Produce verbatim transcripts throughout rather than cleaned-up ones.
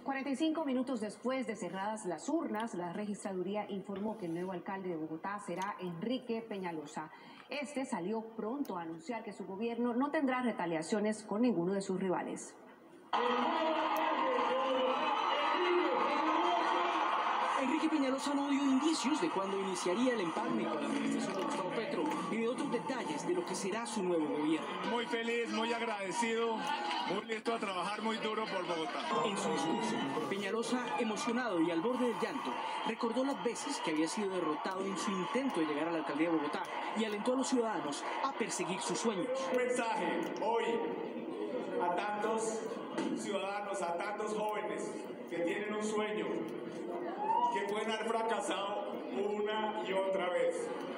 cuarenta y cinco minutos después de cerradas las urnas, la registraduría informó que el nuevo alcalde de Bogotá será Enrique Peñalosa. Este salió pronto a anunciar que su gobierno no tendrá retaliaciones con ninguno de sus rivales. Enrique Peñalosa no dio indicios de cuándo iniciaría el empalme con la administración de Gustavo Petro ni de otros detalles de lo que será su nuevo gobierno. Muy feliz, muy agradecido, muy listo a trabajar muy duro por Bogotá. En su discurso, Peñalosa, emocionado y al borde del llanto, recordó las veces que había sido derrotado en su intento de llegar a la alcaldía de Bogotá y alentó a los ciudadanos a perseguir sus sueños. Un mensaje hoy a tantos ciudadanos, a tantos jóvenes que tienen un sueño, que pueden haber fracasado una y otra vez.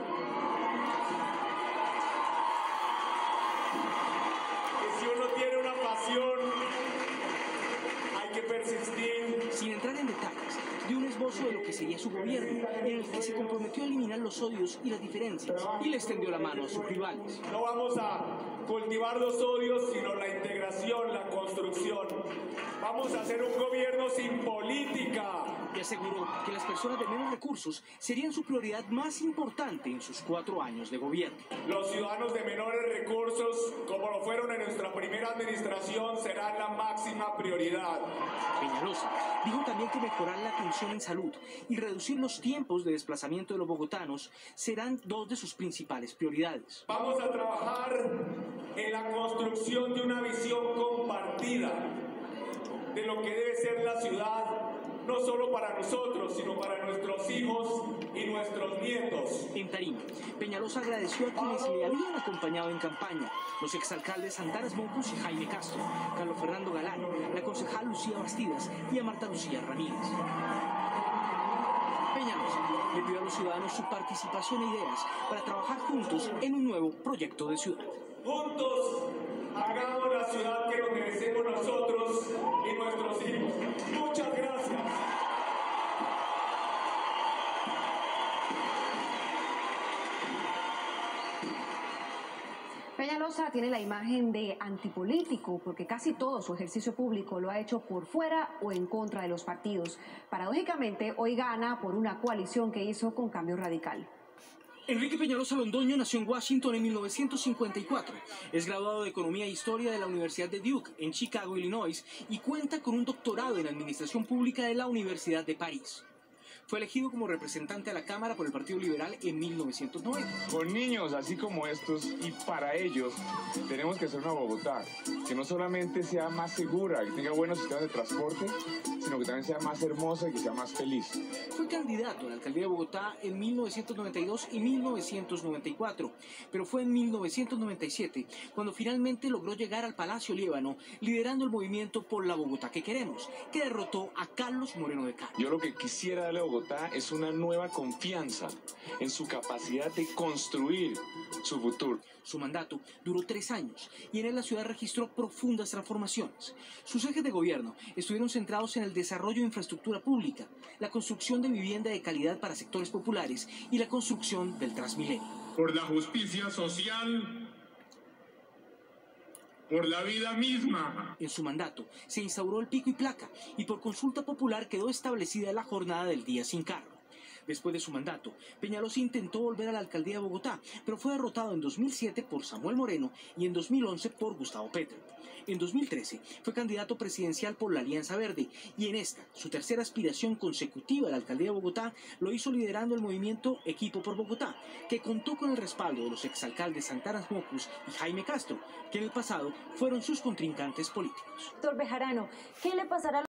Que si uno tiene una pasión, hay que persistir. Sin entrar en detalles, dio un esbozo de lo que sería su gobierno, en el que se comprometió a eliminar los odios y las diferencias, y le extendió la mano a sus rivales. No vamos a cultivar los odios, sino la integración, la construcción. Vamos a hacer un gobierno sin política. Y aseguró que las personas de menos recursos serían su prioridad más importante en sus cuatro años de gobierno. Los ciudadanos de menores recursos, como lo fueron en nuestra primera administración, serán la máxima prioridad. Peñalosa dijo también que mejorar la atención en salud y reducir los tiempos de desplazamiento de los bogotanos serán dos de sus principales prioridades. Vamos a trabajar en la construcción de una visión compartida de lo que debe ser la ciudad, no solo para nosotros, sino para nuestros hijos y nuestros nietos. En Tarima, Peñalosa agradeció a quienes le habían acompañado en campaña, los exalcaldes Santaras Mocus y Jaime Castro, Carlos Fernando Galán, la concejal Lucía Bastidas y a Marta Lucía Ramírez. Peñalosa le pidió a los ciudadanos su participación e ideas para trabajar juntos en un nuevo proyecto de ciudad. Juntos hagamos la ciudad que nos merecemos nosotros y nuestros hijos. Muchas gracias. Peñalosa tiene la imagen de antipolítico porque casi todo su ejercicio público lo ha hecho por fuera o en contra de los partidos. Paradójicamente, hoy gana por una coalición que hizo con Cambio Radical. Enrique Peñalosa Londoño nació en Washington en mil novecientos cincuenta y cuatro. Es graduado de Economía e Historia de la Universidad de Duke, en Chicago, Illinois, y cuenta con un doctorado en Administración Pública de la Universidad de París. Fue elegido como representante a la Cámara por el Partido Liberal en mil novecientos noventa. Con niños así como estos y para ellos tenemos que hacer una Bogotá que no solamente sea más segura, que tenga buenos sistemas de transporte, sino que también sea más hermosa y que sea más feliz. Fue candidato a la alcaldía de Bogotá en mil novecientos noventa y dos y mil novecientos noventa y cuatro, pero fue en mil novecientos noventa y siete cuando finalmente logró llegar al Palacio Líbano, liderando el movimiento por la Bogotá que queremos, que derrotó a Carlos Moreno de Cali. Yo lo que quisiera darle a Bogotá es una nueva confianza en su capacidad de construir su futuro. Su mandato duró tres años y en él la ciudad registró profundas transformaciones. Sus ejes de gobierno estuvieron centrados en el desarrollo de infraestructura pública, la construcción de vivienda de calidad para sectores populares y la construcción del Transmilenio. Por la justicia social, por la vida misma. En su mandato se instauró el pico y placa y por consulta popular quedó establecida la jornada del día sin carro. Después de su mandato, Peñalosa intentó volver a la alcaldía de Bogotá, pero fue derrotado en dos mil siete por Samuel Moreno y en dos mil once por Gustavo Petro. En dos mil trece fue candidato presidencial por la Alianza Verde y en esta, su tercera aspiración consecutiva a la alcaldía de Bogotá, lo hizo liderando el movimiento Equipo por Bogotá, que contó con el respaldo de los exalcaldes Santaras Mocus y Jaime Castro, que en el pasado fueron sus contrincantes políticos. Doctor Bejarano, ¿qué le pasará a